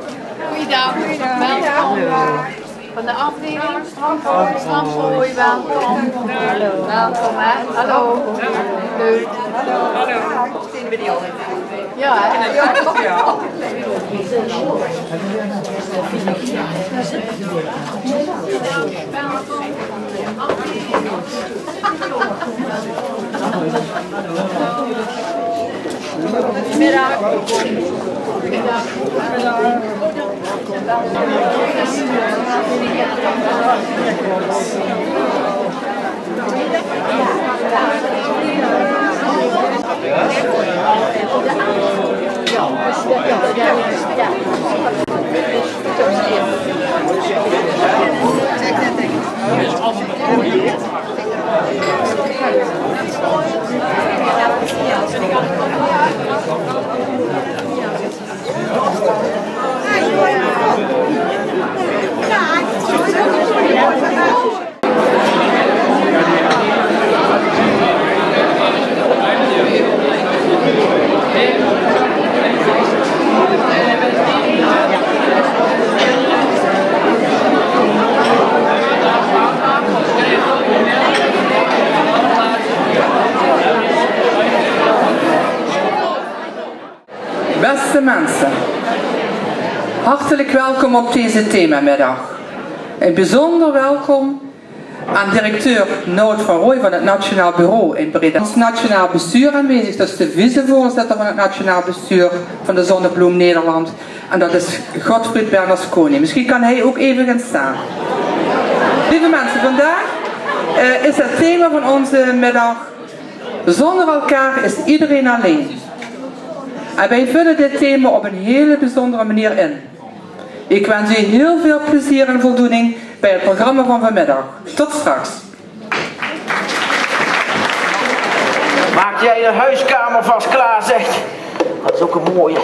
Goeiedag, welkom van de afdeling strandgooi, welkom. Welkom hè, hallo. Leuk. Hallo. Ja, Goedemiddag. Beste mensen, hartelijk welkom op deze themamiddag. Een bijzonder welkom aan directeur Nout van Rooij van het Nationaal Bureau in Breda. Ons Nationaal Bestuur aanwezig, dat is de vicevoorzitter van het Nationaal Bestuur van de Zonnebloem Nederland. En dat is Godfried Bernasconi. Misschien kan hij ook even gaan staan. Lieve mensen, vandaag is het thema van onze middag: zonder elkaar is iedereen alleen. En wij vullen dit thema op een hele bijzondere manier in. Ik wens u heel veel plezier en voldoening bij het programma van vanmiddag. Tot straks. Maak jij je huiskamer vast klaar, zeg. Dat is ook een mooie.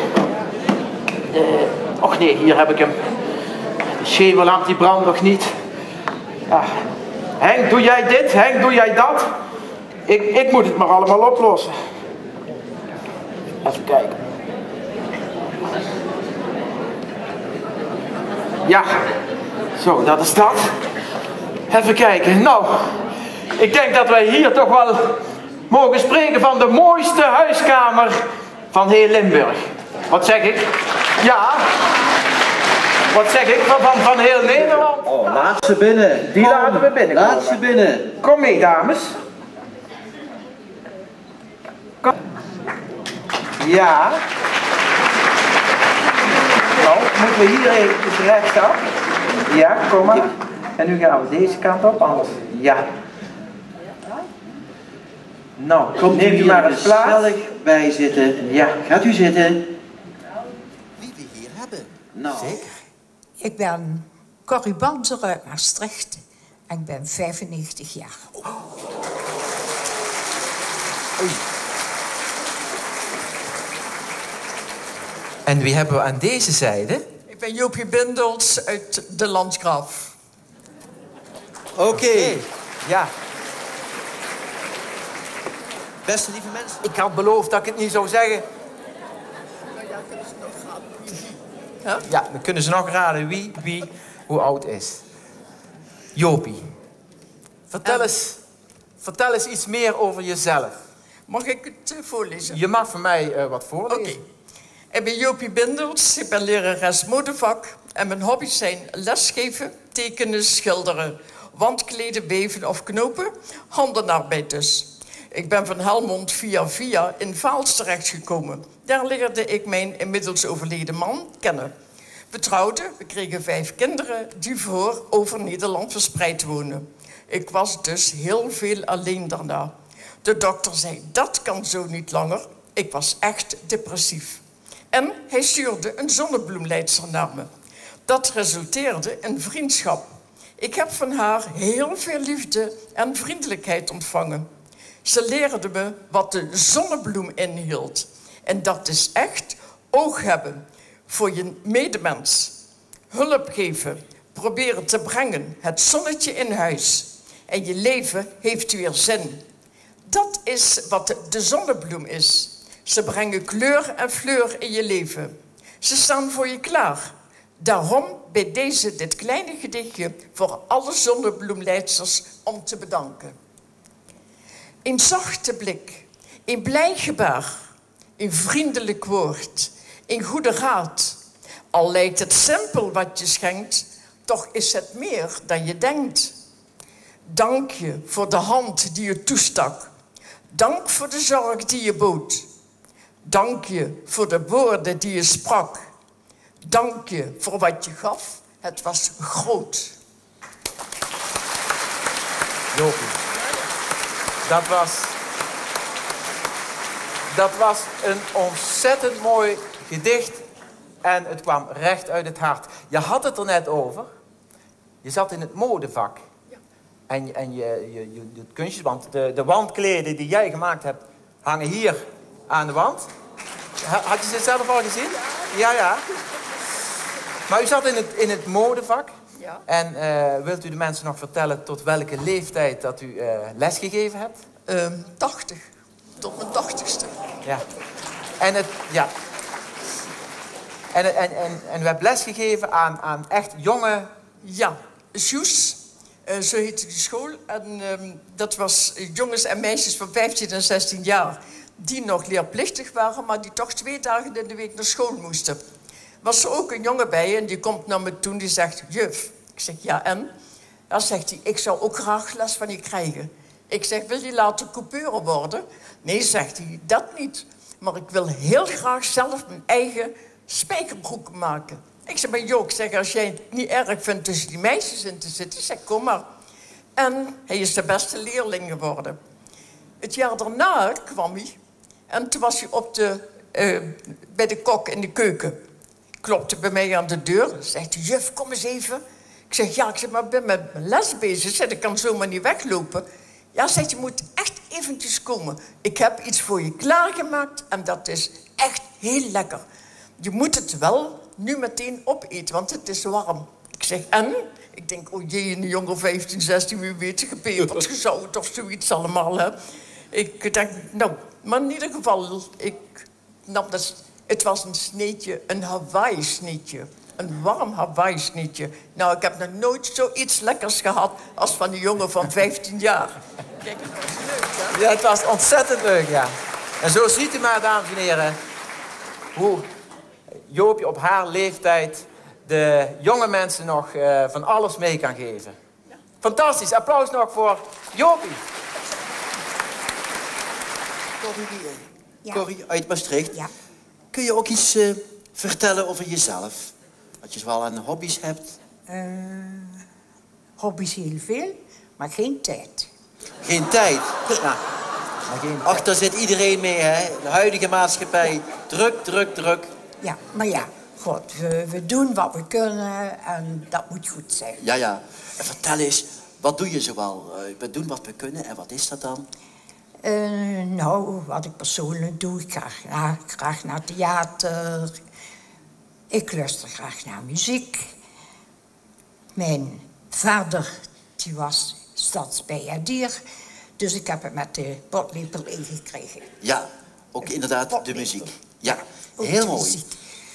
Och nee, hier heb ik hem. De schemerlamp die brandt nog niet. Ja. Henk, doe jij dit? Henk, doe jij dat? Ik moet het maar allemaal oplossen. Even kijken. Ja, zo, dat is dat. Even kijken. Nou, ik denk dat wij hier toch wel mogen spreken van de mooiste huiskamer van heel Limburg. Wat zeg ik? Ja. Wat zeg ik? Van heel Nederland. Oh, laat ze binnen. Die laten we binnen. Laat ze binnen. Kom mee, dames. Kom. Ja. Nou, moeten we hier even rechtsaf. Ja, kom maar. En nu gaan we deze kant op, anders. Ja. Nou, Komt neemt u maar eens plaats. gezellig bij zitten. Ja. Gaat u zitten. Wie we hier hebben. Nou. Zeker. Ik ben Corrie Banter uit Maastricht en ik ben 95 jaar. Oei. En wie hebben we aan deze zijde? Ik ben Joopie Bindels uit de Landgraaf. Oké. Ja. Beste lieve mensen. Ik had beloofd dat ik het niet zou zeggen. Ja, dan kunnen ze nog raden wie hoe oud is. Jopie, vertel eens iets meer over jezelf. Mag ik het voorlezen? Je mag voor mij wat voorlezen. Oké. Ik ben Joopie Bindels, ik ben lerares modevak. En mijn hobby's zijn lesgeven, tekenen, schilderen, wandkleden, weven of knopen, handenarbeid dus. Ik ben van Helmond via in Vaals terechtgekomen. Daar leerde ik mijn inmiddels overleden man kennen. We trouwden, we kregen 5 kinderen die voor over Nederland verspreid wonen. Ik was dus heel veel alleen daarna. De dokter zei, dat kan zo niet langer. Ik was echt depressief. En hij stuurde een zonnebloemleidster naar me. Dat resulteerde in vriendschap. Ik heb van haar heel veel liefde en vriendelijkheid ontvangen. Ze leerde me wat de zonnebloem inhield. En dat is echt oog hebben voor je medemens. Hulp geven, proberen te brengen, het zonnetje in huis. En je leven heeft weer zin. Dat is wat de zonnebloem is. Ze brengen kleur en fleur in je leven. Ze staan voor je klaar. Daarom bij deze dit kleine gedichtje voor alle zonnebloemleidsters om te bedanken. Een zachte blik, een blij gebaar, een vriendelijk woord, een goede raad. Al lijkt het simpel wat je schenkt, toch is het meer dan je denkt. Dank je voor de hand die je toestak. Dank voor de zorg die je bood. Dank je voor de woorden die je sprak. Dank je voor wat je gaf. Het was groot. Jopie. Dat was een ontzettend mooi gedicht. En het kwam recht uit het hart. Je had het er net over. Je zat in het modevak. Ja. En je doet kunstjes. Want de wandkleden die jij gemaakt hebt, hangen hier aan de wand. Had je ze zelf al gezien? Ja. Maar u zat in het modevak. Ja. En wilt u de mensen nog vertellen tot welke leeftijd dat u lesgegeven hebt? 80. Tot mijn 80ste. Ja. En u hebt lesgegeven aan echt jonge... Ja, Joes, zo heette die school. En dat was jongens en meisjes van 15 en 16 jaar... die nog leerplichtig waren, maar die toch 2 dagen in de week naar school moesten. Was er ook een jongen bij en die komt naar me toe en die zegt... Juf, ik zeg, ja en? Dan zegt hij, ik zou ook graag les van je krijgen. Ik zeg, wil je later coupeur worden? Nee, zegt hij, dat niet. Maar ik wil heel graag zelf mijn eigen spijkerbroeken maken. Ik zeg, maar joh, ik zeg, als jij het niet erg vindt tussen die meisjes in te zitten... zeg, kom maar. En hij is de beste leerling geworden. Het jaar daarna kwam hij. En toen was hij bij de kok in de keuken. Klopte bij mij aan de deur. Zegt hij, juf, kom eens even. Ik zeg, ja, maar ik ben met mijn les bezig. Zeg, ik kan zomaar niet weglopen. Ja, zegt, je moet echt eventjes komen. Ik heb iets voor je klaargemaakt en dat is echt heel lekker. Je moet het wel nu meteen opeten, want het is warm. Ik zeg, en? Ik denk, oh jee, een jongen 15, 16, wie weet, gepeperd, gezout of zoiets allemaal. Hè. Ik denk, nou, maar in ieder geval, het was een sneetje, een Hawaii-sneetje. Een warm Hawaii-sneetje. Nou, ik heb nog nooit zoiets lekkers gehad als van die jongen van 15 jaar. Kijk, het was leuk, hè? Ja, het was ontzettend leuk, ja. En zo ziet u maar, dames en heren, hoe Joopje op haar leeftijd de jonge mensen nog van alles mee kan geven. Ja. Fantastisch. Applaus nog voor Joopie. Corrie uit Maastricht. Ja. Kun je ook iets vertellen over jezelf? Wat je zoal aan hobby's hebt? Hobby's heel veel, maar geen tijd. Geen tijd? Nou, Geen ach, daar zit iedereen mee, hè? De huidige maatschappij. Druk, druk, druk. Ja, maar ja, goed, we doen wat we kunnen en dat moet goed zijn. Ja. En vertel eens, wat doe je zoal? We doen wat we kunnen en wat is dat dan? Nou, wat ik persoonlijk doe, ik ga graag naar theater. Ik luister graag naar muziek. Mijn vader, die was stadsbijaardier. Dus ik heb het met de potlepel ingekregen. Ja, ook inderdaad de Potlepel. muziek. Ja, Ook heel de mooi. muziek.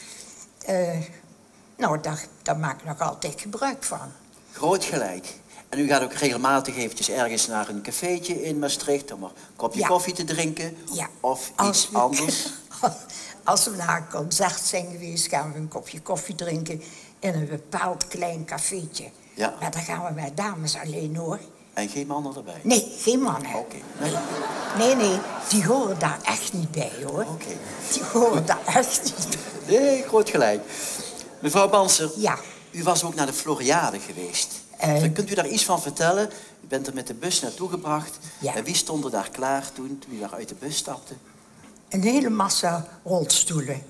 Nou, daar maak ik nog altijd gebruik van. Groot gelijk. En u gaat ook regelmatig eventjes ergens naar een cafeetje in Maastricht om een kopje Ja. koffie te drinken. Ja. Of Als iets we- anders. Als we naar een concert zijn geweest, gaan we een kopje koffie drinken in een bepaald klein cafeetje. Ja. Maar dan gaan we met dames alleen, hoor. En geen mannen erbij. Nee, geen mannen. Oké. Nee, die horen daar echt niet bij, hoor. Oké. Die horen daar echt niet bij. Nee, groot gelijk. Mevrouw Banser, Ja. u was ook naar de Floriade geweest. Kunt u daar iets van vertellen? U bent er met de bus naartoe gebracht. Ja. En wie stond er daar klaar toen u daar uit de bus stapte? Een hele massa rolstoelen.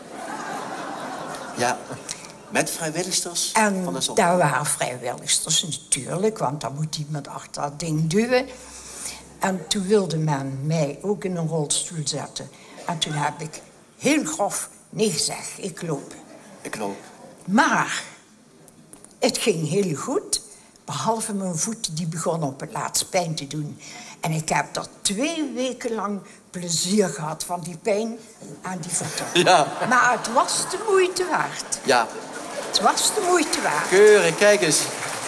Ja, met vrijwilligers En van de zon. daar waren vrijwilligers natuurlijk, want dan moet iemand achter dat ding duwen. En toen wilde men mij ook in een rolstoel zetten. En toen heb ik heel grof nee gezegd, ik loop. Ik loop. Maar het ging heel goed, behalve mijn voet, die begon op het laatst pijn te doen. En ik heb er 2 weken lang plezier gehad van die pijn aan die voeten. Ja. Maar het was de moeite waard. Ja, Het was de moeite waard. Keurig, kijk eens.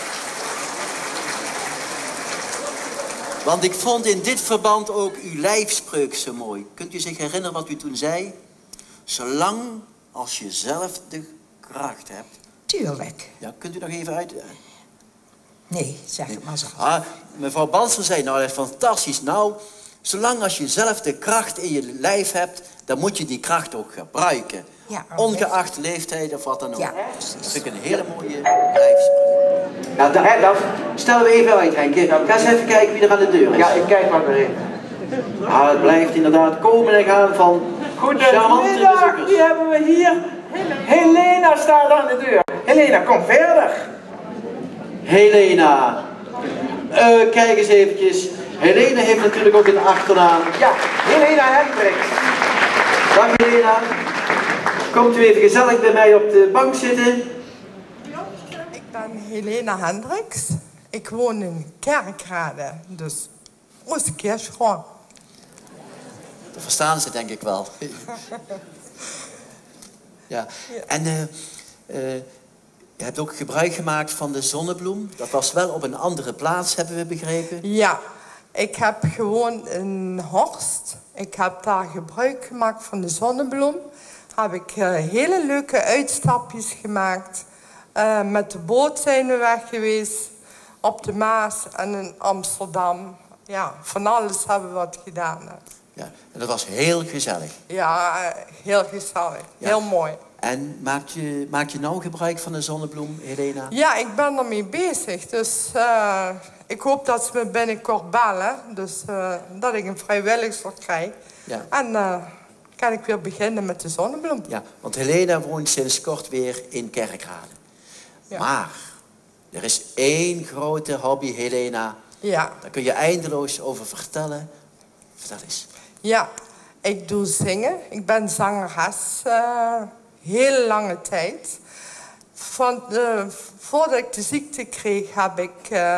Want ik vond in dit verband ook uw lijfspreuk zo mooi. Kunt u zich herinneren wat u toen zei? Zolang als je zelf de kracht hebt. Tuurlijk. Ja, kunt u nog even uit... Nee, zeg het maar zo. Mevrouw Balser zei, nou dat is fantastisch. Nou, zolang als je zelf de kracht in je lijf hebt, dan moet je die kracht ook gebruiken. Ja, ongeacht leeftijd of wat dan ook. Ja, dat vind ik een hele mooie lijfspreuk. Nou, dat stellen we even uit, Henk. Ga eens even kijken wie er aan de deur is. Ja, ik kijk maar weer even. Nou, het blijft inderdaad komen en gaan van charmante Goedemiddag, bezoekers. wie hebben we hier? Helena staat aan de deur. Helena, kom verder. Helena. Kijk eens eventjes. Helena heeft natuurlijk ook een achternaam. Ja, Helena Hendricks. Dag Helena. Komt u even gezellig bij mij op de bank zitten. Ik ben Helena Hendricks. Ik woon in Kerkrade, dus Oostkeerschot. Dat verstaan ze denk ik wel. Ja. En je hebt ook gebruik gemaakt van de zonnebloem. Dat was wel op een andere plaats, hebben we begrepen. Ja, ik heb gewoond in Horst. Ik heb daar gebruik gemaakt van de zonnebloem. Heb ik hele leuke uitstapjes gemaakt. Met de boot zijn we weg geweest. Op de Maas en in Amsterdam. Ja, van alles hebben we wat gedaan. Ja, en dat was heel gezellig. Ja, heel gezellig. Ja. Heel mooi. En maak je nou gebruik van de zonnebloem, Helena? Ja, ik ben ermee bezig. Dus ik hoop dat ze me binnenkort bellen. Dus dat ik een vrijwilliger krijg. Ja. En kan ik weer beginnen met de zonnebloem. Ja, want Helena woont sinds kort weer in Kerkrade. Ja. Maar er is één grote hobby, Helena. Ja. Daar kun je eindeloos over vertellen. Vertel eens. Ja, ik doe zingen. Ik ben zangeres. Heel lange tijd. Voordat ik de ziekte kreeg, heb ik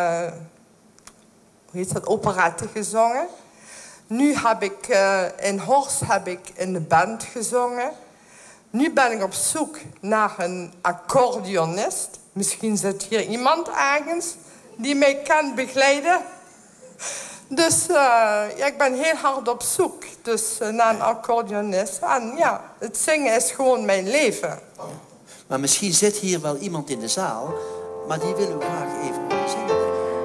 operetten gezongen. Nu heb ik in Horst heb ik in de band gezongen. Nu ben ik op zoek naar een accordeonist. Misschien zit hier iemand ergens die mij kan begeleiden. Dus ik ben heel hard op zoek naar een accordeonist. En ja, het zingen is gewoon mijn leven. Maar misschien zit hier wel iemand in de zaal, maar die wil u graag even horen zingen.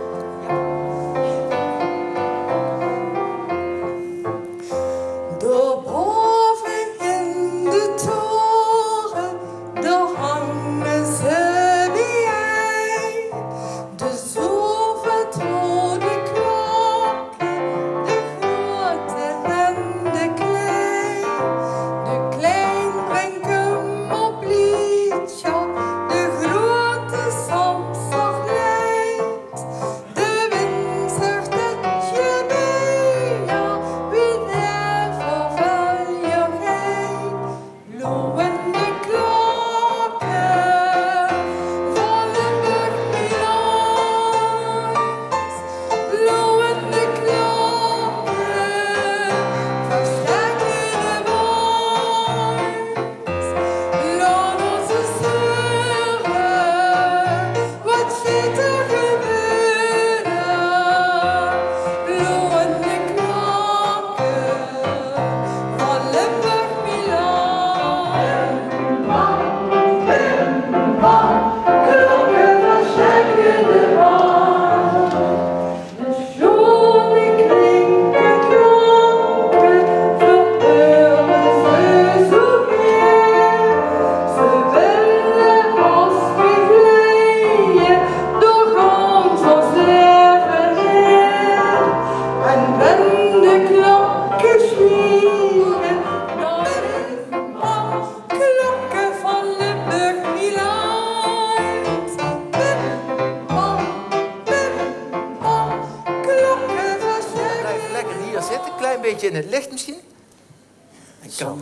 Daarboven in de toren, daar hangen ze bijeen. De zilverrode klokken, de grote en de klein. De klein brengt hem op liedje, de grote soms verleid. De wind zegt dat je bij jou wie daarvoor val je heen. Loeien de klokken van de Burgmilans. Loeien de klokken versterken de wans. Laat ons eens horen wat zit er gebeuren. Loeien de klokken van Limburg-Milan. Klokken versterken de wans. De schone klinken klokken verheuren ze zo ver. Ze willen ons begeleiden door ons leven heen. En wenn de klokken sliegen, dan klokken van Limburg-Milan. Klokken versterken. Blijf lekker hier zitten, klein beetje in het licht misschien. En kan.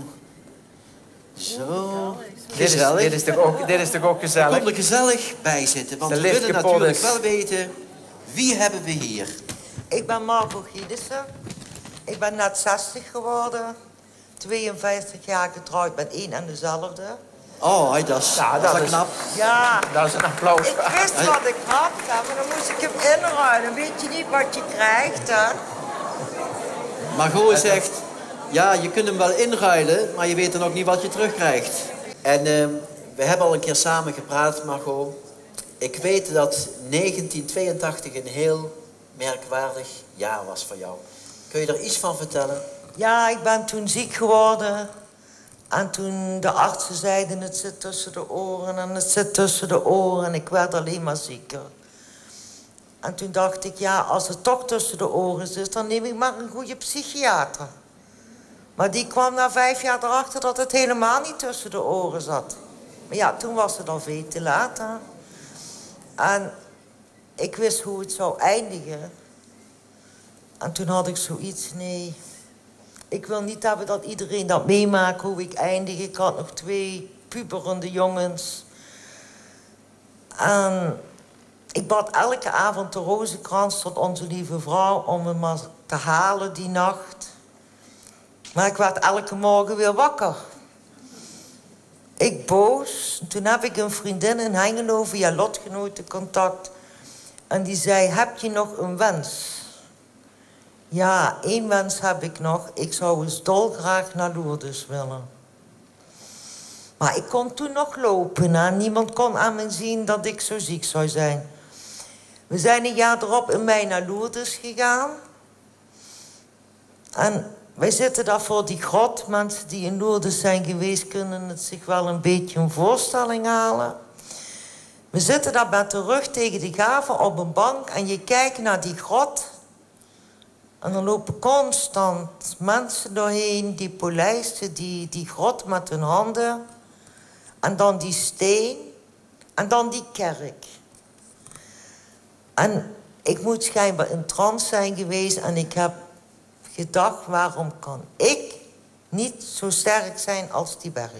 Zo. Dit is toch ook Je gezellig? komt er gezellig bij zitten, want De we lift willen kapot natuurlijk is. wel weten, wie hebben we hier? Ik ben Margot Giedissen. Ik ben net 60 geworden. 52 jaar getrouwd met één en dezelfde. Oh, hey, dat is knap. Ja. Dat is een applaus. Ik wist wat ik had, maar dan moest ik hem inruilen. Weet je niet wat je krijgt, hè? Margot zegt, ja, je kunt hem wel inruilen, maar je weet dan ook niet wat je terugkrijgt. En we hebben al een keer samen gepraat, Margot. Ik weet dat 1982 een heel merkwaardig jaar was voor jou. Kun je er iets van vertellen? Ja, ik ben toen ziek geworden. En toen de artsen zeiden, het zit tussen de oren en het zit tussen de oren. En ik werd alleen maar zieker. En toen dacht ik, ja, als het toch tussen de oren zit, dan neem ik maar een goede psychiater. Maar die kwam na 5 jaar erachter dat het helemaal niet tussen de oren zat. Maar ja, toen was het al veel te laat, hè. En ik wist hoe het zou eindigen. En toen had ik zoiets, nee. Ik wil niet hebben dat iedereen dat meemaakt, hoe ik eindig. Ik had nog 2 puberende jongens. En ik bad elke avond de rozenkrans tot onze lieve vrouw om hem maar te halen die nacht. Maar ik werd elke morgen weer wakker. Ik boos. Toen heb ik een vriendin in Hengelo via lotgenotencontact. En die zei, heb je nog een wens? Ja, 1 wens heb ik nog. Ik zou eens dolgraag naar Lourdes willen. Maar ik kon toen nog lopen. Hè? Niemand kon aan me zien dat ik zo ziek zou zijn. We zijn een jaar erop in mei naar Lourdes gegaan. En wij zitten daar voor die grot. Mensen die in Lourdes zijn geweest kunnen het zich wel een beetje een voorstelling halen. We zitten daar met de rug tegen de gave op een bank. En je kijkt naar die grot. En er lopen constant mensen doorheen. Die polijsten die grot met hun handen. En dan die steen. En dan die kerk. En ik moet schijnbaar in trance zijn geweest. En ik heb gedacht, waarom kan ik niet zo sterk zijn als die berg?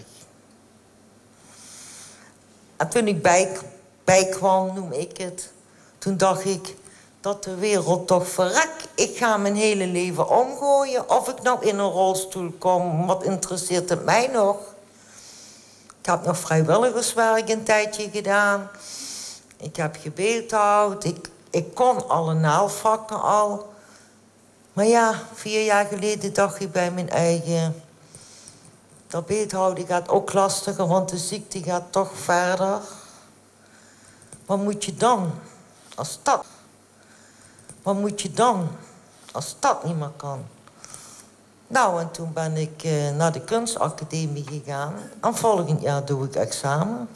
En toen ik bijkwam, noem ik het. Toen dacht ik, dat de wereld toch verrek. Ik ga mijn hele leven omgooien. Of ik nou in een rolstoel kom, wat interesseert het mij nog? Ik heb nog vrijwilligerswerk een tijdje gedaan. Ik heb gebeeldhouwd. Ik kon alle naaldvakken al. Maar ja, 4 jaar geleden dacht ik bij mijn eigen... dat beeldhouden gaat ook lastiger, want de ziekte gaat toch verder. Wat moet je dan als dat? Wat moet je dan als dat niet meer kan? Nou, en toen ben ik naar de kunstacademie gegaan. En volgend jaar doe ik examen.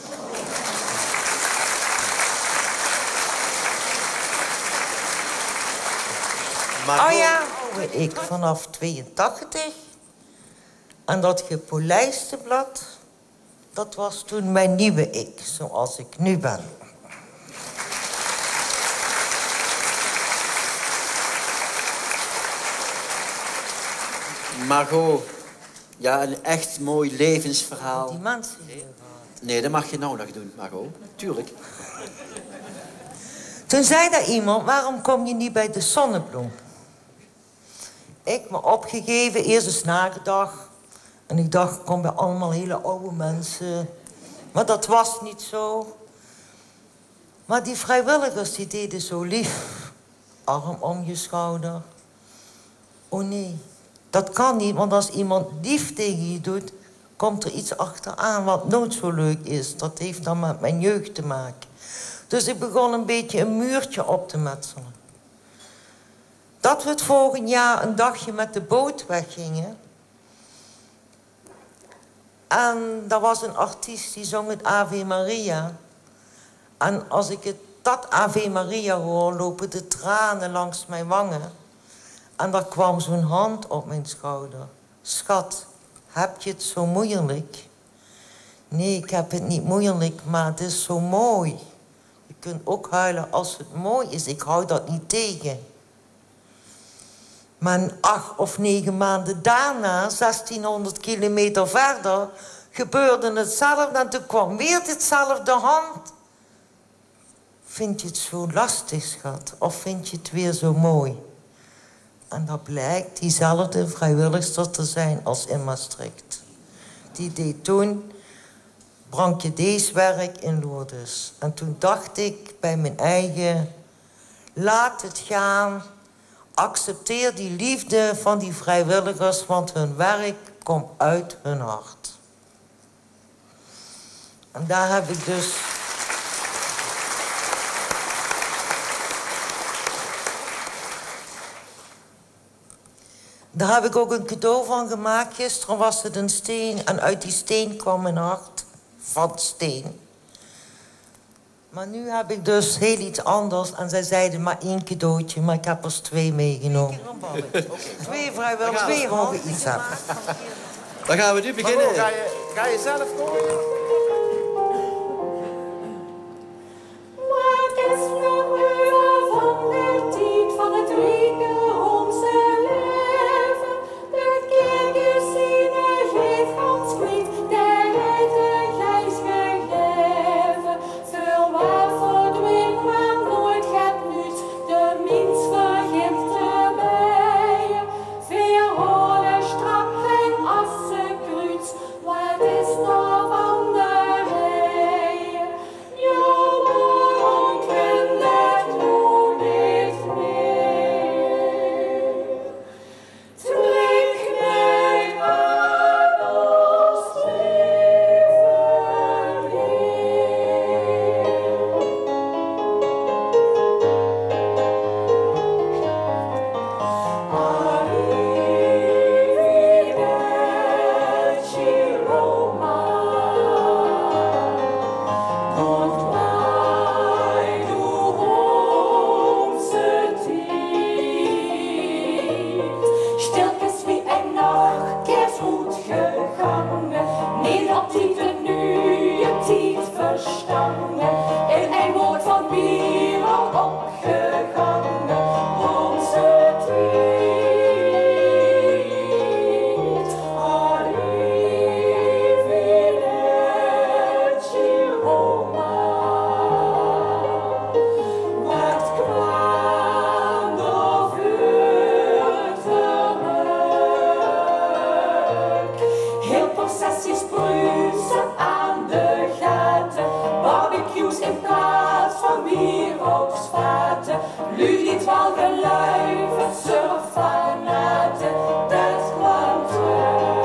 Maar oh ja, ik vanaf 82. En dat gepolijste blad, dat was toen mijn nieuwe ik, zoals ik nu ben. Margot, ja, een echt mooi levensverhaal. Die mensen. Nee, dat mag je nou nog doen, Margot. Tuurlijk. Toen zei daar iemand, waarom kom je niet bij de Zonnebloem? Ik me opgegeven, eerst eens nagedacht. En ik dacht, ik kom bij allemaal hele oude mensen. Maar dat was niet zo. Maar die vrijwilligers, die deden zo lief. Arm om je schouder. Oh nee, dat kan niet, want als iemand lief tegen je doet... komt er iets achteraan wat nooit zo leuk is. Dat heeft dan met mijn jeugd te maken. Dus ik begon een beetje een muurtje op te metselen. Dat we het volgend jaar een dagje met de boot weggingen. En er was een artiest die zong het Ave Maria. En als ik dat Ave Maria hoor, lopen de tranen langs mijn wangen. En daar kwam zo'n hand op mijn schouder. Schat, heb je het zo moeilijk? Nee, ik heb het niet moeilijk, maar het is zo mooi. Je kunt ook huilen als het mooi is. Ik hou dat niet tegen. Maar 8 of 9 maanden daarna, 1600 kilometer verder, gebeurde hetzelfde. En toen kwam weer ditzelfde hand. Vind je het zo lastig, schat? Of vind je het weer zo mooi? En dat blijkt diezelfde vrijwilligster te zijn als in Maastricht. Die deed toen branchedeeswerk in Lourdes. En toen dacht ik bij mijn eigen, laat het gaan. Accepteer die liefde van die vrijwilligers, want hun werk komt uit hun hart. En daar heb ik dus... Daar heb ik ook een cadeau van gemaakt. Gisteren was het een steen en uit die steen kwam mijn hart van steen. Maar nu heb ik dus heel iets anders. En zij zeiden maar 1 cadeautje, maar ik heb er 2 meegenomen. 2 vrijwilligers, 2 hoge iets hebben. Dan gaan we nu beginnen. Ga je zelf komen? Wat is nog over van de tijd van het Riekenhoomse leven? De kerk is geeft gans kwijt, der heeft de gijs gegeven. Veel waar verdween kwam nooit het nieuws, de mens vergeet erbij. Veel holle strak geen assekruid, wat is nog van de rij? Waarom kun het nu niet meer? Trek mij aan ons leven Arrivederci Roma. Komt mij de Roomse tijd. Stilkes wie een nacht is uitgegangen, niet op die de nieuwe tijd verstangen. In een woord van bier al opgegangen, onze tijd. Arrivederci Roma. Wat kwam door vuur terug? Heel processies bruisen aan de gaten, barbecues in plaats van wierookvaten, Ludit wel geluiven, surfanaten, dat kwam terug.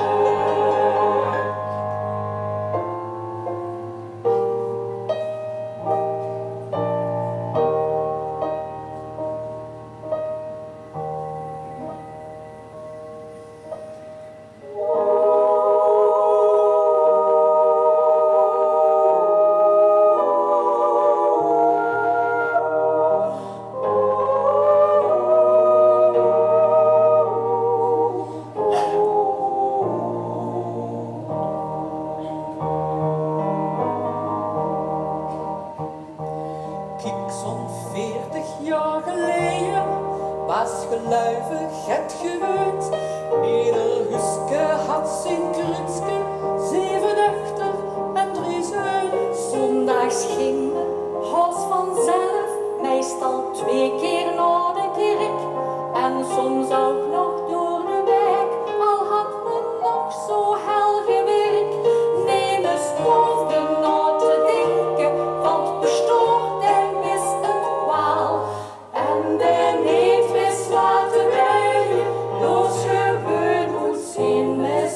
Kijk, zo'n 40 jaar geleden was geluivig het gewend. Ieder huske had zijn krutske, 7 dochter en 3 zonen. Zondags ging Hans vanzelf, meestal 2 keer naar de kerk. En soms ook nog door de week, al had men nog zo helge werk. Neem eens hoofden na te denken, want bestoort en mis het kwaal. En de neef wist wat erbij, los gewoon moet zien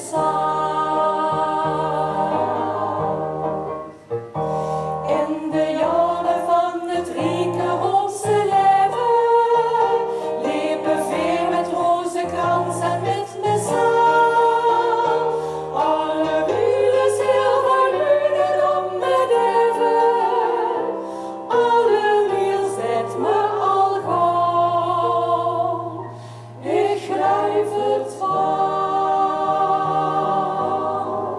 messaal. In de jaren van het Riekenhoomse leven liepen veel met rozenkrans en met messaal. Alle wielen zilverlunen om met even, alle wiel zet me al gauw. Ik grijp het van.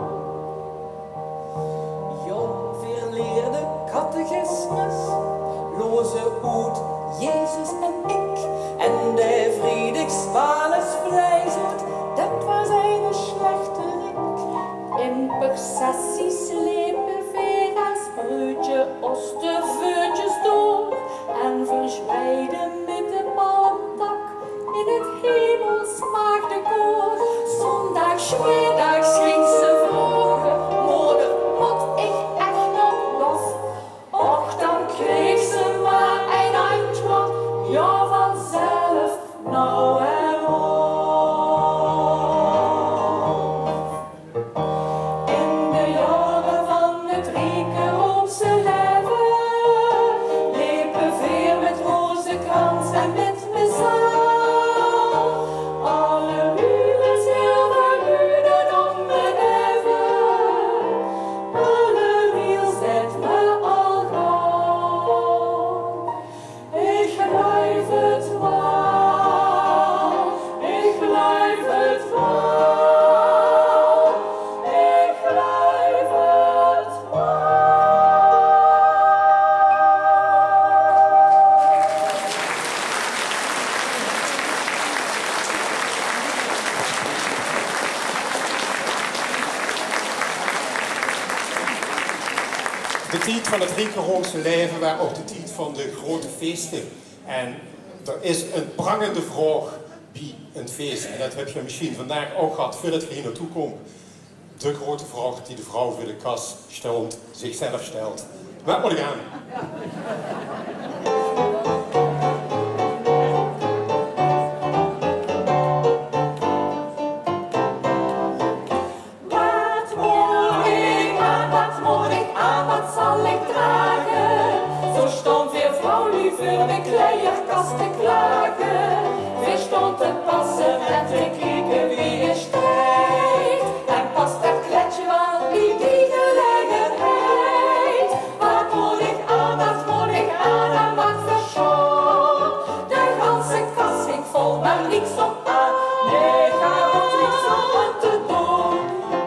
Jong verleerde catechismus, loze oud Jezus en ik. En de vriedigspanes vleizot, dat was een slechterik. In processies slepen vega's, broodje, osten, vuurtjes door. En verspreiden met de palmtak in het hemelsmaagdenkoor. Zondags, middags ging ze vroegen, moeder, moet ik de tijd van het Riekenroomse leven, maar ook de tijd van de grote feesten. En er is een prangende vraag bij een feest. En dat heb je misschien vandaag ook gehad, voordat je hier naartoe komt. De grote vraag die de vrouw voor de kas stelt, zichzelf stelt. Wat moet ik aan? Wat zal ik dragen? Zo stond weer vrouw nu voor de kleierkast te klagen. Weer stond te passen en te kijken wie je stijgt. En past dat kletje wel bij die gelegenheid. Wat moet ik aan en wat voor show? De ganse kast ging vol, maar niks op aan. Nee, daar wordt niks om te doen.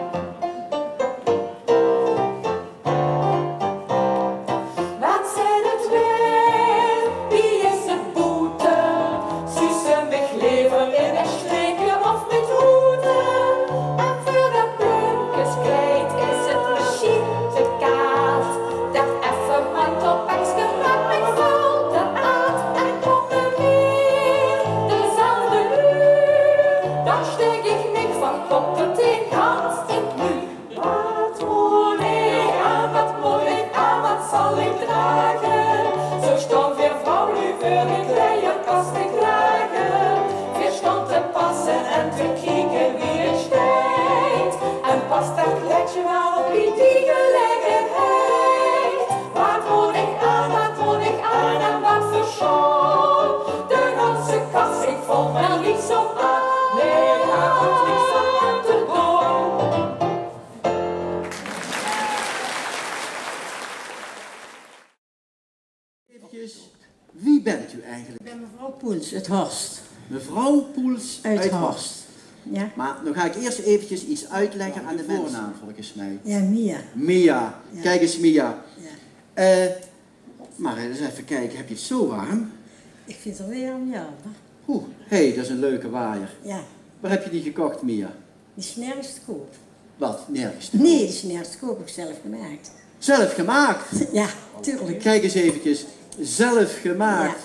Wie bent u eigenlijk? Ik ben mevrouw Poels uit Horst. Mevrouw Poels uit Horst. Ja. Maar dan ga ik eerst eventjes iets uitleggen aan de voornaam volgens mij. Ja, Mia. Mia. Ja. Kijk eens Mia. Ja. Maar eens even kijken, heb je het zo warm? Ik vind het weer warm, ja. Oeh, hé, dat is een leuke waaier. Ja. Waar heb je die gekocht, Mia? Die is nergens te koop. Wat? Nergens te koop? Nee, die is nergens te koop. Heb ik zelf gemaakt. Zelf gemaakt? Ja, tuurlijk. Kijk eens eventjes. Zelf gemaakt.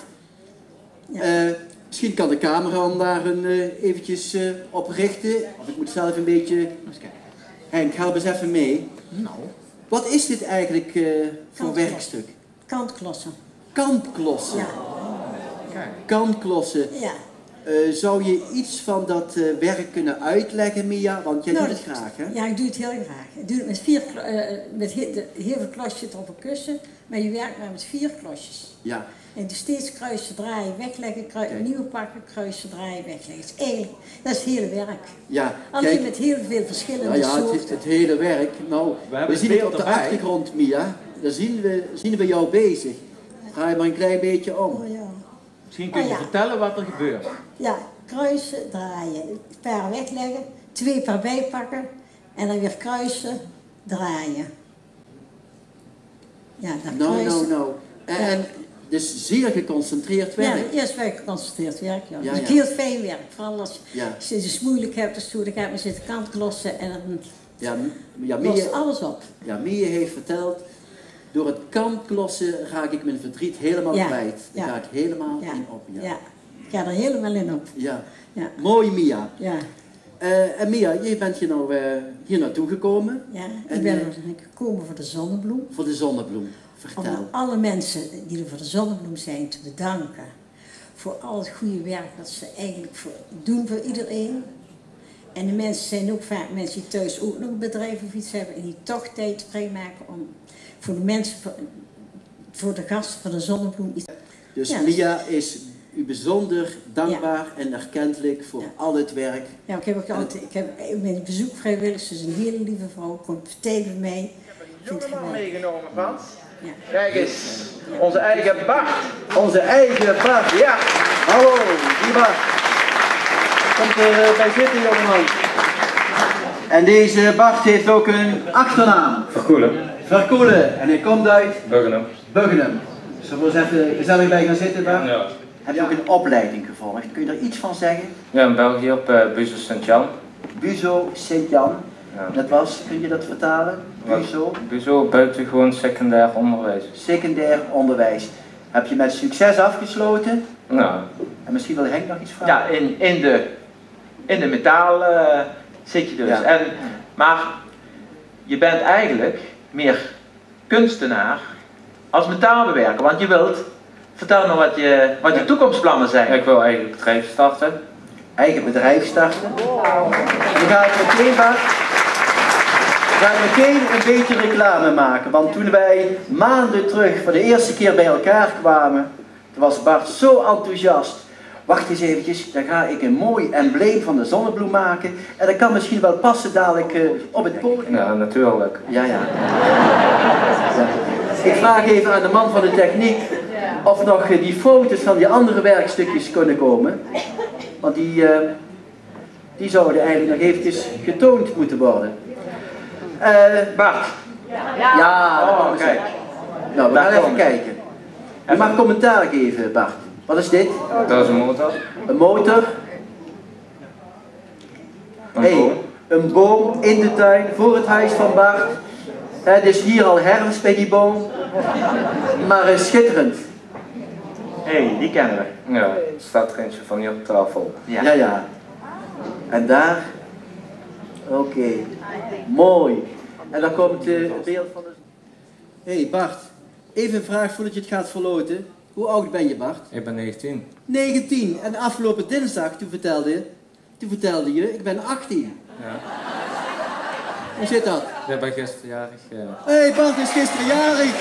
Ja. Ja. Misschien kan de cameraman daar eventjes op richten. Of ik moet zelf een beetje... Henk, help eens even mee. Nou. Wat is dit eigenlijk voor werkstuk? Kantklossen. Kantklossen? Ja. Kantklossen. Ja. Zou je iets van dat werk kunnen uitleggen, Mia? Want jij doet het graag, hè? Ja, ik doe het heel graag. Ik doe het met heel veel klosjes op een kussen. Maar je werkt maar met 4 klosjes. Ja. En dus steeds kruisen, draaien, wegleggen, nieuwe pakken, kruisen, draaien, wegleggen. Dat is het hele werk. Ja, alleen kijk, met heel veel verschillende soorten. Het hele werk. Nou, we zien het op de achtergrond, Mia. Daar zien we jou bezig. Draai maar een klein beetje om. Oh, ja. Misschien kun je vertellen wat er gebeurt. Ja, kruisen, draaien, een paar wegleggen, 2 paar bijpakken en dan weer kruisen, draaien. Ja, dan kruisen. Nou. En dus zeer geconcentreerd werk. Ja, eerst wel geconcentreerd werk, ja. Ja, Dus ja. heel fijn werk, vooral als Ja. je het moeilijk hebt, dus dan gaat men zitten kantklossen en dan lost alles op. Ja, Mia heeft verteld, door het kantklossen raak ik mijn verdriet helemaal kwijt. Daar ga ik helemaal in op. Ja. Ja, ik ga er helemaal in op. Ja. Ja. Mooi, Mia. Ja. En Mia, je bent hier naartoe gekomen. Ja, en, ik ben er gekomen voor de zonnebloem. Voor de zonnebloem. Vertel. Om alle mensen die er voor de zonnebloem zijn te bedanken. Voor al het goede werk dat ze eigenlijk doen voor iedereen. En de mensen zijn ook vaak mensen die thuis ook nog een bedrijf of iets hebben. En die toch tijd vrijmaken om voor de mensen, voor de gasten van de zonnebloem iets. Dus ja, Mia is u bijzonder dankbaar en erkentelijk voor al het werk. Ja, ik heb ook altijd, ik ben bezoekvrijwilligers, dus een hele lieve vrouw, komt partij bij mij. Jongeman meegenomen, Frans. Ja. Kijk eens, onze eigen Bart. Onze eigen Bart, ja. Hallo, die Bart. Komt er bij zitten, jongeman. En deze Bart heeft ook een achternaam. Verkoelen. Verkoelen. En hij komt uit? Buggenum. Buggenum. Zullen we eens even gezellig bij gaan zitten, Bart? Ja. Heb je ook een opleiding gevolgd? Kun je daar iets van zeggen? Ja, in België op Buzo Sint-Jan. Buzo Sint-Jan. Ja. Dat was, kun je dat vertalen? BUSO? BUSO, buitengewoon secundair onderwijs. Secundair onderwijs. Heb je met succes afgesloten? Nou. En misschien wil Henk nog iets vragen? Ja, in de metaal zit je dus. Ja. Maar je bent eigenlijk meer kunstenaar als metaalbewerker. Want je wilt, vertel me wat je toekomstplannen zijn. Ik wil eigen bedrijf starten. Eigen bedrijf starten? Je gaat meteen, Bart, een beetje reclame maken. Want toen wij maanden terug voor de eerste keer bij elkaar kwamen, toen was Bart zo enthousiast. Wacht eens eventjes, dan ga ik een mooi embleem van de zonnebloem maken. En dat kan misschien wel passen dadelijk op het podium. Ja, natuurlijk. Ja. Ik vraag even aan de man van de techniek of nog die foto's van die andere werkstukjes kunnen komen. Want die zouden eigenlijk nog eventjes getoond moeten worden. Bart. Ja, kijk. Nou, we gaan even kijken. Je mag commentaar geven, Bart. Wat is dit? Dat is een motor. Een motor. Een boom in de tuin, voor het huis van Bart. Het is hier al herfst bij die boom. Maar schitterend. Die kennen we. Ja, er staat er eentje van hier op tafel. Ja. En daar? Oké. Mooi. En dan komt het beeld van de... Bart, even een vraag voordat je het gaat verloten. Hoe oud ben je, Bart? Ik ben 19. 19. En afgelopen dinsdag, toen vertelde je, ik ben 18. Ja. Hoe zit dat? Ik ben gisteren jarig. Hé, Bart is gisteren jarig.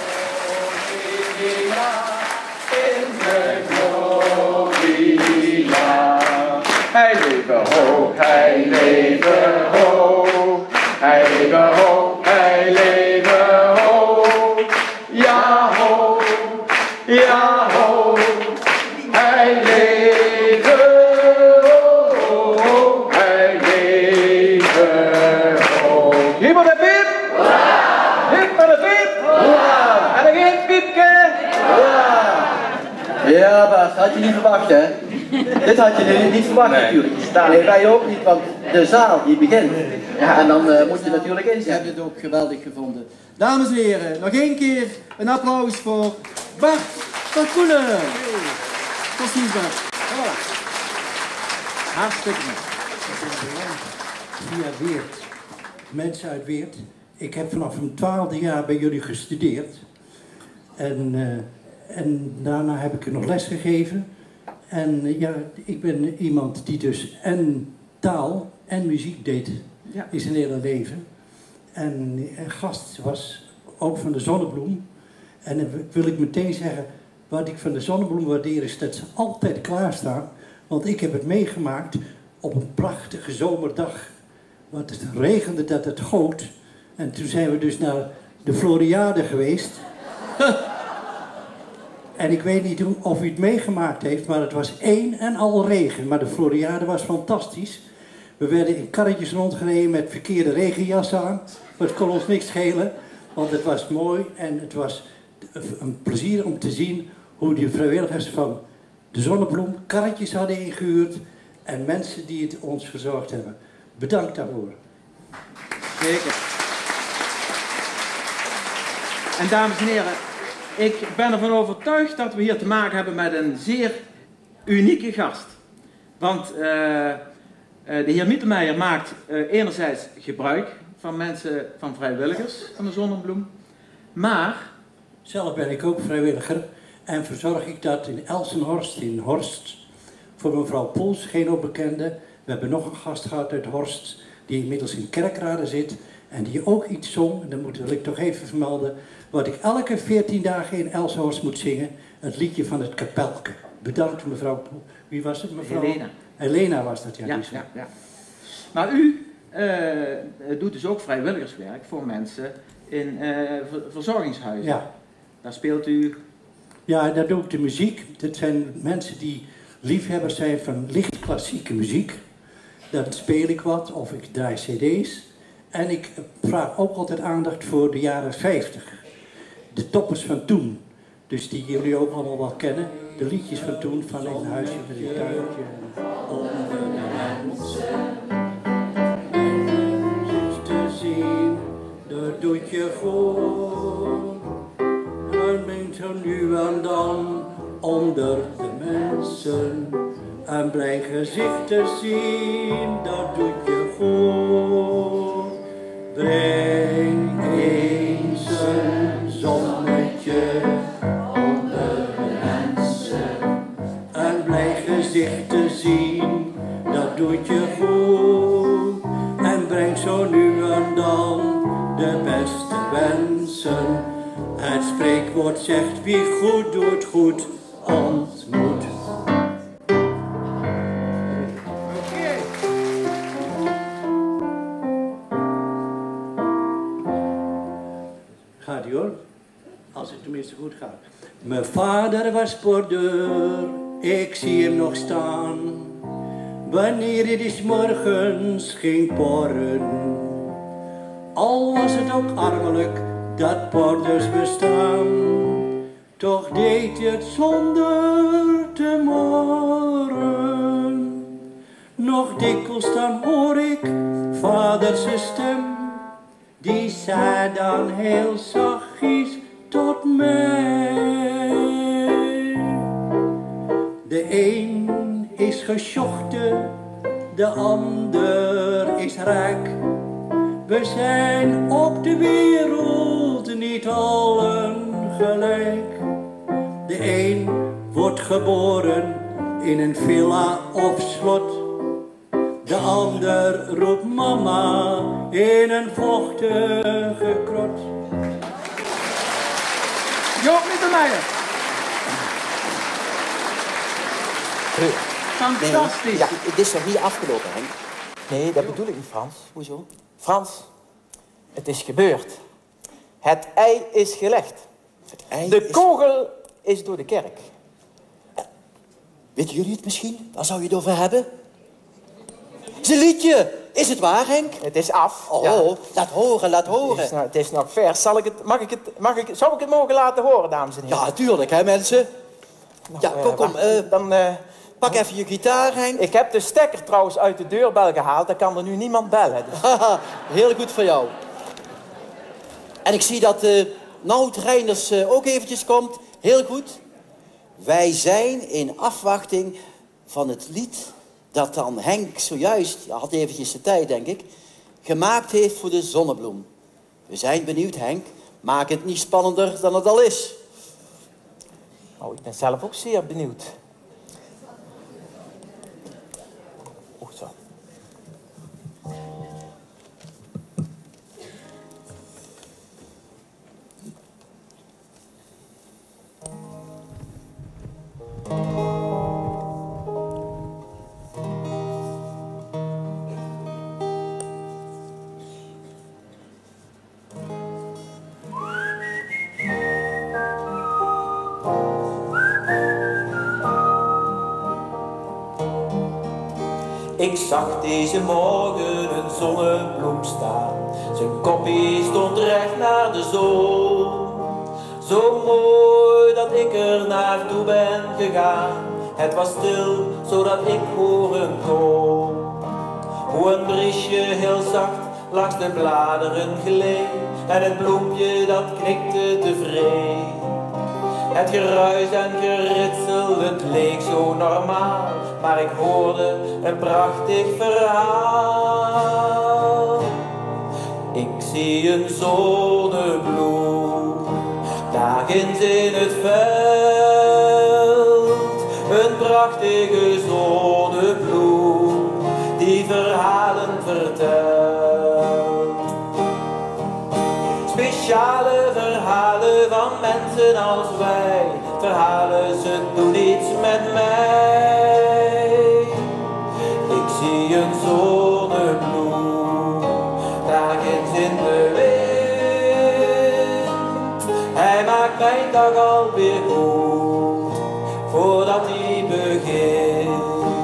Hij leven hoog, hij leven hoog. Hij leven hoog, hij leven hoog. Ja hoog, ja hoog. Hij leven hoog, hij leven hoog. Hier maar de piep. Hier maar de piep. En dan geen piepje. Ja, Bart, had je niet verwacht, hè? Dit had je niet verwacht natuurlijk. Nee, wij ook niet, want de zaal die begint. Ja, en dan moet je natuurlijk in. Je hebt het ook geweldig gevonden. Dames en heren, nog één keer een applaus voor Bart van Koelen. Tot ziens, Bart. Voilà. Hartstikke mooi. Via Weert, mensen uit Weert. Ik heb vanaf mijn 12e jaar bij jullie gestudeerd. En daarna heb ik er nog les gegeven. En ja, ik ben iemand die dus en taal en muziek deed in zijn hele leven. En een gast was ook van de Zonnebloem. En dan wil ik meteen zeggen, wat ik van de Zonnebloem waardeer is dat ze altijd klaarstaan. Want ik heb het meegemaakt op een prachtige zomerdag. Want het regende dat het goot. En toen zijn we dus naar de Floriade geweest. En ik weet niet of u het meegemaakt heeft, maar het was één en al regen. Maar de Floriade was fantastisch. We werden in karretjes rondgereden met verkeerde regenjassen aan. Maar het kon ons niks schelen, want het was mooi en het was een plezier om te zien hoe die vrijwilligers van de Zonnebloem karretjes hadden ingehuurd en mensen die het ons verzorgd hebben. Bedankt daarvoor. Zeker. En dames en heren, ik ben ervan overtuigd dat we hier te maken hebben met een zeer unieke gast. Want de heer Mietermeijer maakt enerzijds gebruik van mensen, van vrijwilligers van de Zonnebloem, maar... Zelf ben ik ook vrijwilliger en verzorg ik dat in Elsenhorst, in Horst, voor mevrouw Poels, geen onbekende. We hebben nog een gast gehad uit Horst, die inmiddels in Kerkrade zit en die ook iets zong. En dan wil ik toch even vermelden wat ik elke 14 dagen in Elsenhorst moet zingen, het liedje van het kapelke. Bedankt mevrouw Poels. Wie was het, mevrouw? Helena. Helena was dat, ja. Ja. Maar u doet dus ook vrijwilligerswerk voor mensen in verzorgingshuizen. Ja. Daar speelt u... Ja, daar doe ik de muziek. Dat zijn mensen die liefhebbers zijn van licht klassieke muziek. Dan speel ik wat of ik draai cd's. En ik vraag ook altijd aandacht voor de jaren 50. De toppers van toen. Dus die jullie ook allemaal wel kennen. De liedjes van toen, van een huisje met een tuintje. dat doet je goed. En brengt zo nu en dan onder de mensen een blij gezicht te zien, dat doet je goed. Breng eens een zonnetje onder de mensen, een blij gezicht te zien, dat doet je goed. En breng zo nu en dan de beste wensen. Het spreekwoord zegt wie goed doet, goed ontmoet. Gaat ie hoor, als het tenminste goed gaat. Mijn vader was bordeur, ik zie hem nog staan. Wanneer hij des morgens ging porren. Al was het ook armelijk dat borders bestaan. Toch deed hij het zonder te morren. Nog dikwijls dan hoor ik vaders stem. Die zei dan heel zachtjes tot mij. De een is geschochten, de ander is rijk. We zijn op de wereld niet allen gelijk. De een wordt geboren in een villa of slot. De ander roept mama in een vochtige krot. Joop Mittermeijer. Fantastisch. Nee, ja, het is nog niet afgelopen, Henk. Nee, dat bedoel ik niet, Frans. Hoezo? Frans, het is gebeurd. Het ei is gelegd. De kogel is door de kerk. Weten jullie het misschien? Waar zou je het over hebben? Het is een liedje. Is het waar, Henk? Het is af. Oh, ja. Laat horen, laat horen. Het is nog vers. Zou ik het mogen laten horen, dames en heren? Ja, tuurlijk, hè, mensen. Nou, ja, kom. Dan pak even je gitaar, Henk. Ik heb de stekker trouwens uit de deurbel gehaald. Dan kan er nu niemand bellen. Dus. Haha, heel goed voor jou. En ik zie dat Nout Reinders ook eventjes komt. Heel goed. Wij zijn in afwachting van het lied dat dan Henk zojuist, had eventjes de tijd denk ik, gemaakt heeft voor de Zonnebloem. We zijn benieuwd, Henk. Maak het niet spannender dan het al is. Oh, ik ben zelf ook zeer benieuwd. Oh, zo. Ik zag deze morgen een zonnebloem staan. Zijn koppie stond recht naar de zon. Zo mooi dat ik er naartoe ben gegaan. Het was stil, zodat ik horen kon. Hoe een briesje heel zacht langs de bladeren gleed. En het bloempje dat knikte tevreden. Het geruis en geritsel, het leek zo normaal, maar ik hoorde een prachtig verhaal. Ik zie een zonnebloem, daar ginds in het veld. Een prachtige zonnebloem, die verhalen vertelt. Speciale verhalen van mensen als wij. Verhalen, ze doen iets met mij. Ik zie een zonnebloem, daar ginds in de wind. Hij maakt mijn dag alweer goed, voordat hij begint.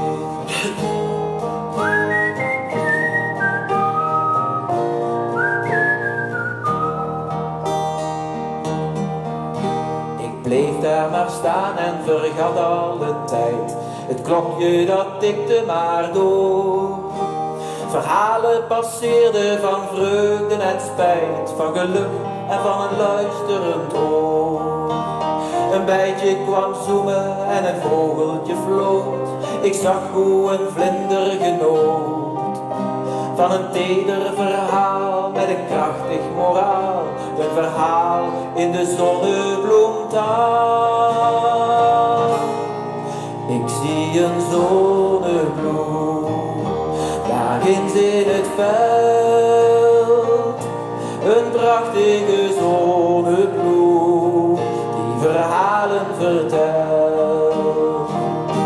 Bleef daar maar staan en vergat alle tijd. Het klokje dat tikte maar door. Verhalen passeerden van vreugde en spijt, van geluk en van een luisterend oor. Een bijtje kwam zoemen en een vogeltje floot. Ik zag hoe een vlinder genoot. Van een teder verhaal met een krachtig moraal. Een verhaal in de zonnebloemtaal. Ik zie een zonnebloem, daar ginds in het veld. Een prachtige zonnebloem, die verhalen vertelt.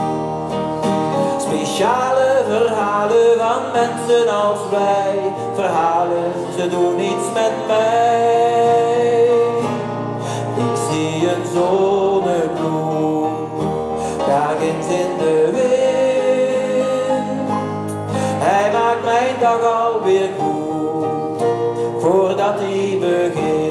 Speciale verhalen van mensen als wij. Verhalen, ze doen iets met mij. Ik zie een zonnebloem, daar ginds in de wind. Hij maakt mijn dag alweer goed, voordat hij begint.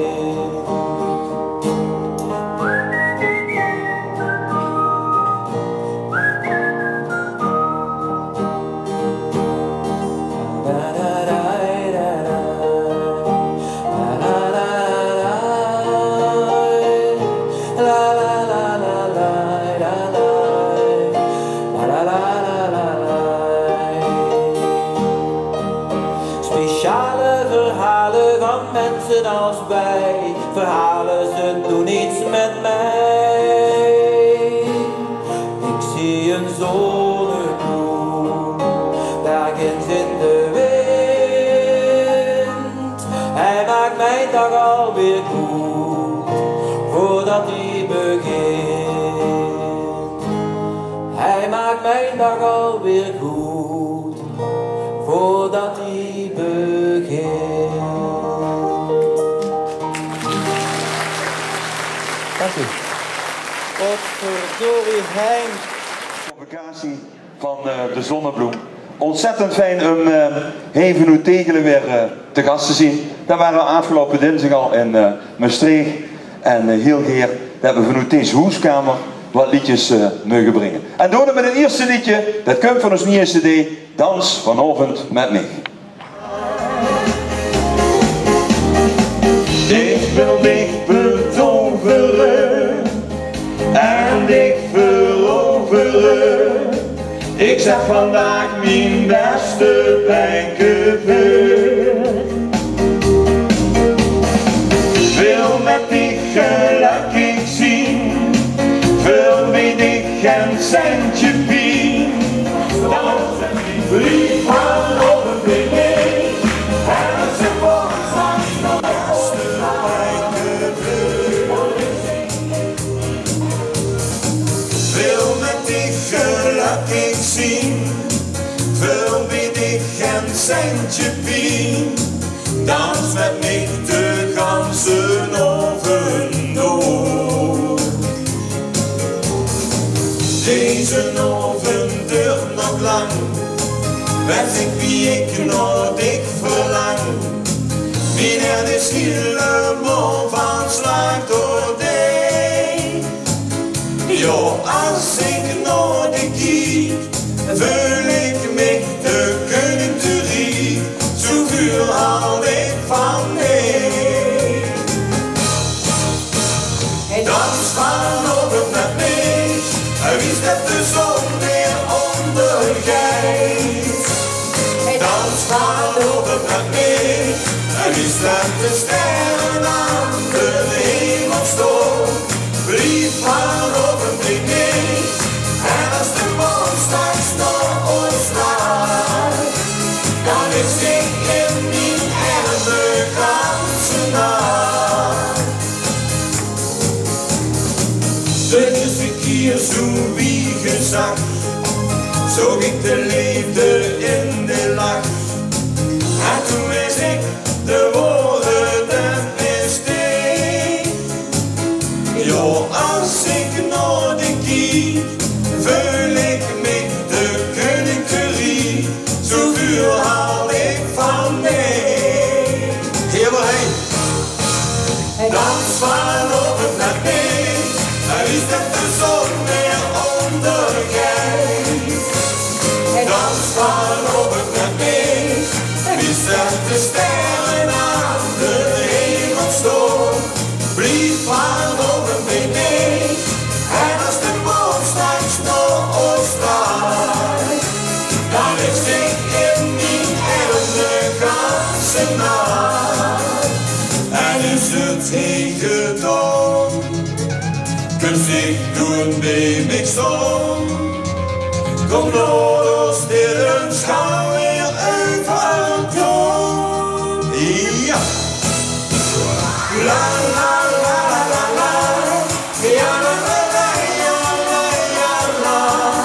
Als wij verhalen, ze doen iets met mij. Ik zie een zonnebloem, daar ginds in de wind. Hij maakt mijn dag alweer goed, voordat hij begint. Hij maakt mijn dag alweer goed, voordat hij begint. Potverdorie, Hein. Convocatie van de Zonnebloem. Ontzettend fijn om Hein van Tegelen weer te gast te zien. Daar waren we afgelopen dinsdag al in Maastricht. En heel geer dat we vanuit deze huiskamer wat liedjes mogen brengen. En doen we met het eerste liedje, dat komt van ons nieuwe cd, Dans vanavond met mij. Ik wil dich betoveren en dich veroveren. Ik zeg vandaag mijn beste pijnkever. Wil met dich gelukkig zien, wil met dich een centje pien. Dan zet die brief aan op een ding en ze wordt straks nog beste pijnkever. Wil met dich gelukkig zien, wil met dich een centje pien. Dans met mij de ganse oven door. Deze oven duurt nog lang, weet ik wie ik nog dik verlang. Wanneer de helemaal van slag door deed. Jo, als ik naar de kiek, voel ik me de koning te riek. Zoveel haal ik van mij. Dans vanavond met mij, wie dat de zon weer ondergaat. Dans vanavond met mij, wie dat de sterren aan de hemel stoot. Blijf vanavond bij mij, en als de maan straks naar ons gaat, dan is ik in mijn armen ganse nacht. Dit is een keer zo wie gezakt, zag ik de liefde in de lach. En toen wist ik de woorden besteed. Jo, als ik naar de kiek, voel ik me de koning te riek. Zoveel haal ik van mij. Helemaal heen. Dans vanavond met mij, wie is dat de zon weer ondergaat. Dans vanavond met mij, de toon. Kunt zich doen bij mij stom. Kom los, dit een schouw weer even aan toon. Ja. La la la la la. Ja la la la ja la ja la.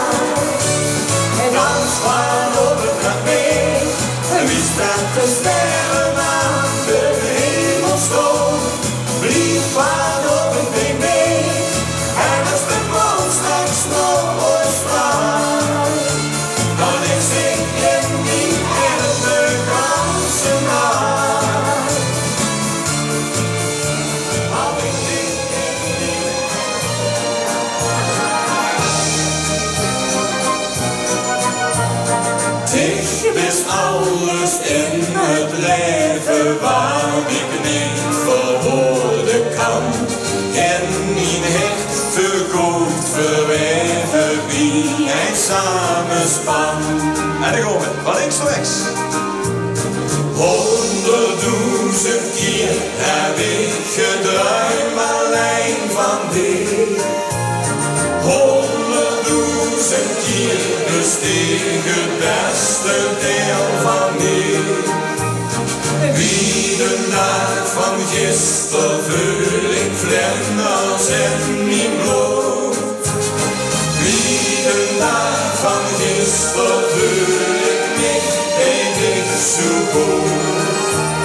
En dan slaan op het dag mee. En wie staat te sterren aan de hemelstoom? Blief aan op het ding mee. En als de maan straks nog ooit straalt, dan is ik in die erde ganse nacht. Al ik dit in die Dich is alles in het leven waar ik niet verwoorden kan. En mijn hecht vergoed verweven wie hij samenspan. En dan gaan we van links naar rechts. 100.000 keer heb ik gedruimd alleen van dit. 100.000 keer besteeg het beste deel van mij. Wie de nacht van gisteren vul ik vlinders in mijn bloed. Wie de nacht van gisteren vul ik niet bij dit zo goed.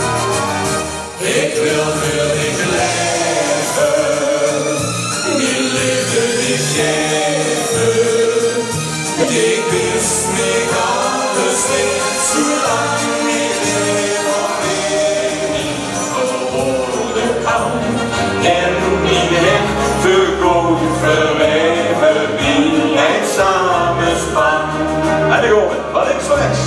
Ik wil voor dich leven, mijn liefde dich geven. Ik wist mij alles niet, zolang ik leef op niet verwoorden kan. En mijn hecht vergoed verweven wie het samenspan. En dan gaan we van links naar rechts.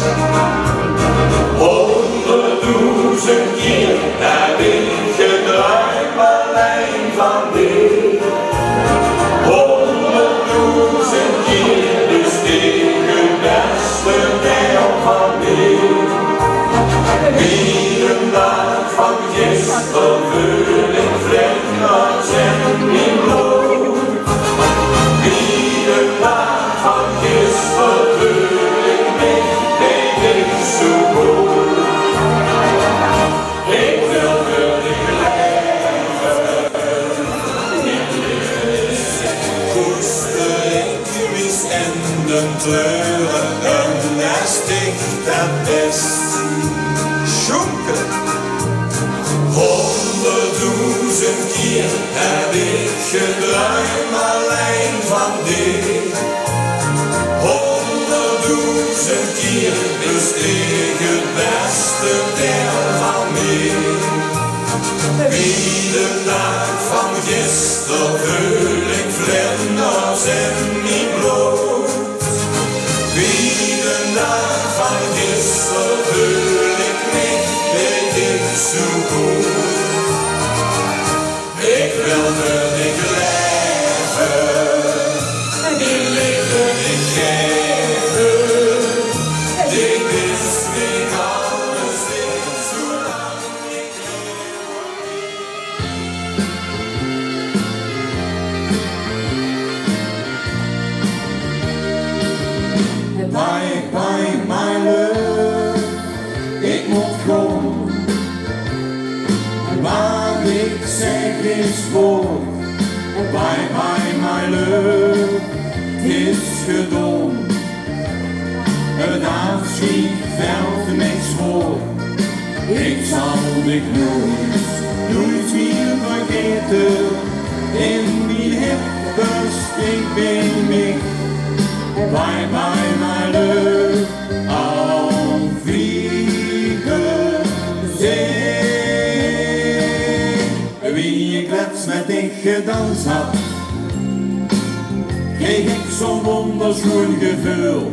100.000 keer heb ik gedruimd alleen van dit. 100.000 keer besteeg het beste deel van mij. Wie de nacht van gisteren vul ik vlinders in mijn bloed. Wie de nacht van gisteren vul ik niet bij dit zo goed. Ik wil voor dich leven, mijn liefde is koester ik mis en de treuren een nest ik dat best. Schoenke. 100.000 keer heb ik gedruimd alleen van dit. 100.000 keer besteeg het beste deel van mij. Wie de nacht van gisteren vul ik vlinders in mijn bloed. Wie de nacht van gisteren vul ik niet, weet ik zo goed. Ik wil voor dich leven, mijn liefde dich geven. Ik wist niet alles niet, zolang ik leef. Bye, bye, my love, ik moet gaan. Wat ik zeg is voor. Bye, bye, my love, het is gedaan. Het afschiet veld met zwoer. Ik zal dich nooit meer vergeten. In mijn hart best ik bij mij. Bye, bye, my love, auf Wiedersehen. Wie ik laatst met dich gedanst had, kreeg ik zo'n wonderschoon gevoel.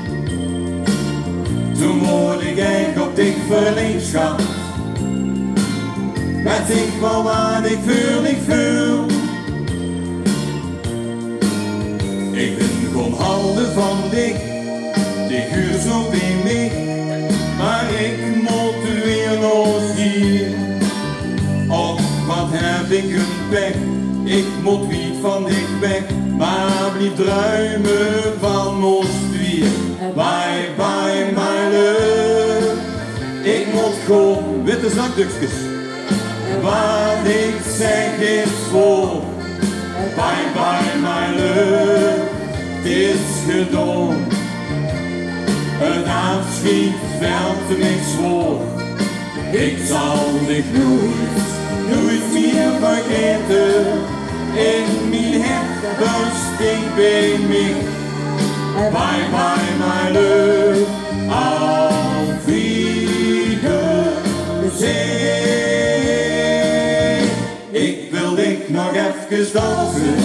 Toen word ik echt op dich verliefd, schat. Weet ik wel wat ik voel, Ik ben gewoon houden van dich, dich huurt zo bij mij. Maar ik moet weer los hier. Och, wat heb ik een pech. Ik moet niet van dichtbij, maar blijf druimen van ons twee. Bye bye my love. Ik moet gewoon witte zakdoekjes. Wat ik zeg is voor. Bye bye my love. Het is gedaan. Het afschiet veld niks voor. Ik zal dich nooit meer vergeten. In mijn hart bestinkt bij mij. Bye bye my love. Auf Wiedersehen. Ik wil dich nog even dansen.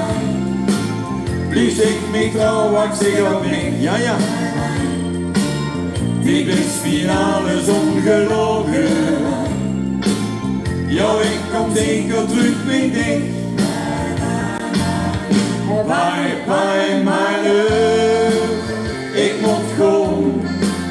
Blies ik me trouw, ik zeg ook niet. Ja ja. Dit is finale ongelogen. Ja, ik kom zeker terug bij dich. Bye bye my love. Ik moet gewoon.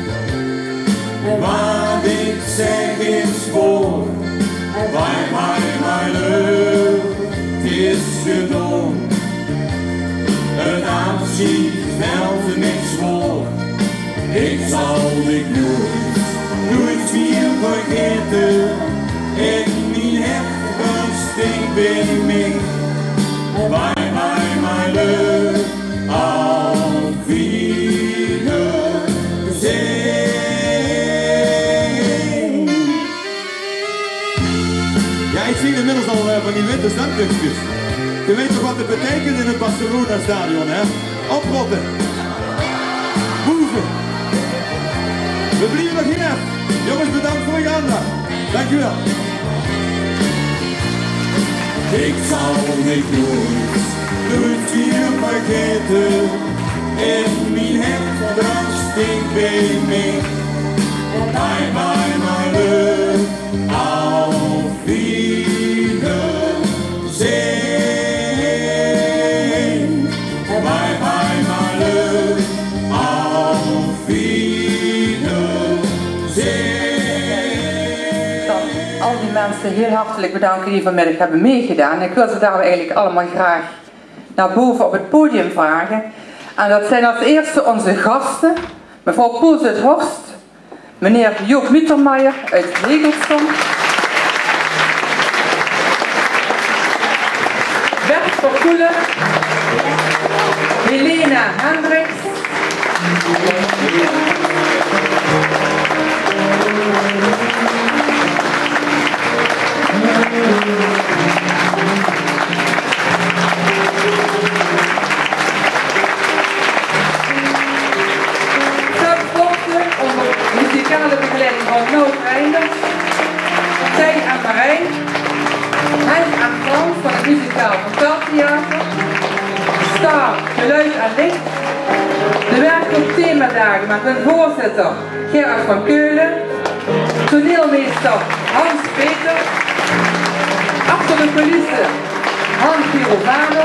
Wat ik zeg is voor. Bye bye my love. Het is gedaan. Het afschiet veld niks voor. Ik zal dich nooit meer vergeten. In mijn hart bestinkt bij mij. Bye bye my love. Auf Wiedersehen. Ja, ik zie inmiddels al van die witte zakdoekjes. Je weet toch wat het betekent in het Barcelona stadion, hè? Oprotten. Boeven. We blijven nog hier. Jongens, bedankt voor je aandacht. Dank u wel. Ik zal dich nooit meer vergeten. In mijn hart bestinkt bij mij. Bye bye my love. Auf Wiedersehen. Bye bye my love. Auf Wiedersehen. Al die mensen heel hartelijk bedanken die vanmiddag hebben meegedaan. Ik wil ze daar eigenlijk allemaal graag naar boven op het podium vragen. En dat zijn als eerste onze gasten. Mevrouw Poels uit Horst. Meneer Joop Mittermeijer uit Regelston. Bert Verkoelen. Helena Hendricks. Onder muzikale begeleiding van Noot Reinders, Tijn en Marijn, Henk en Frans van het Muzikaal Vertaaltheater, Star, Geluid en Licht, de werkgroep Themadagen met hun voorzitter Gerard van Keulen, toneelmeester Hans Peter, achter de coulissen Hans Pirovano.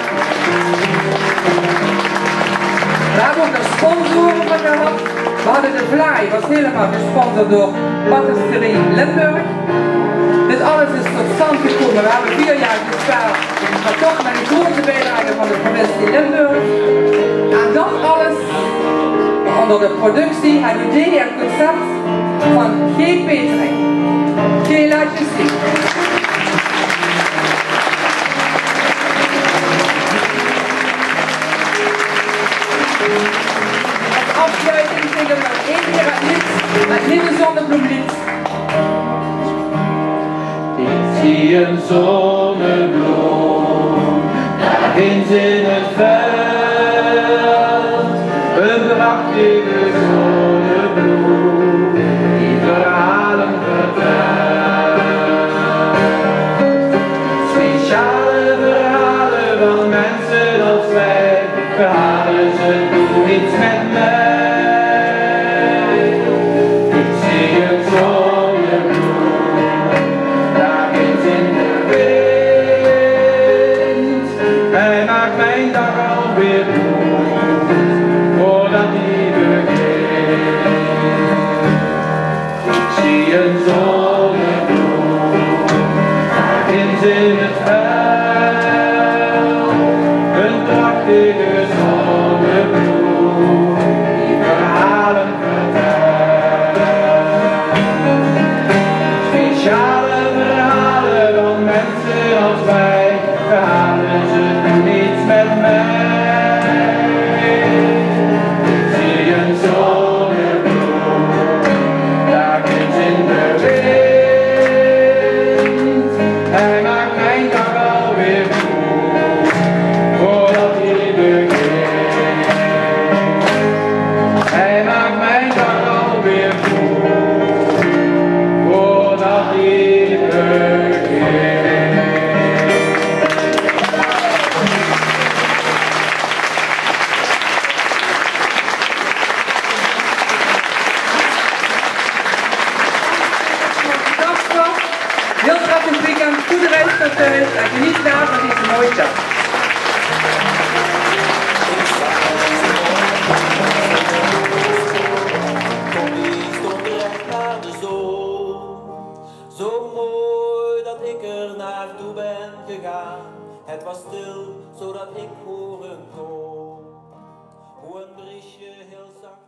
We hebben ook een sponsoren van gehad. We hadden de Vlaai, was helemaal gesponsord door Patisserie Limburg. Dit alles is tot stand gekomen. We hebben 4 jaar gespaard, maar toch met een grote bijdrage van de provincie Limburg. En dat alles onder de productie, het idee en concept van G. Petering. G, laat je zien. Afsluiting zingen we nog 1 keer het nieuwe Zonnebloemlied. Ik zie een zonnebloem, daar ginds in het veld. Een prachtige zonnebloem, die verhalen vertelt. Speciale verhalen van mensen als wij, verhalen ze doen iets met mij. In hadden ze toen niets met mij. Ik zie een zonnebloem, daar glimt in de wind. Hij maakt mijn dag alweer goed, voordat hij begint. Hij maakt mijn dag alweer goed, voordat hij begint. Heel prettig weekend, goede reis naar thuis en geniet daar van deze mooie dag. Naar de zon, zo mooi dat ik er naartoe ben gegaan. Het was stil, zodat ik horen kon hoe een briesje heel zacht